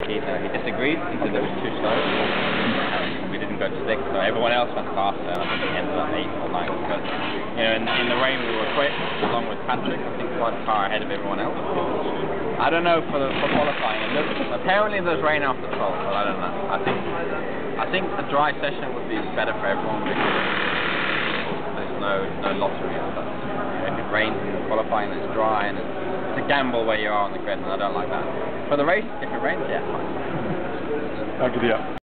he disagreed. He said it was too slow. We didn't go to 6, so everyone else went faster. And I think it ended up 8 or 9. But you know, in the rain we were quick, along with Patrick. I think 1 car ahead of everyone else. I don't know for qualifying. Apparently there's rain after 12, but I don't know. I think the dry session would be better for everyone because there's no lottery and stuff. If it rains in qualifying, it's dry and it's a gamble where you are on the grid, and I don't like that. For the race, if it rains, yeah, fine. Dank je, ja.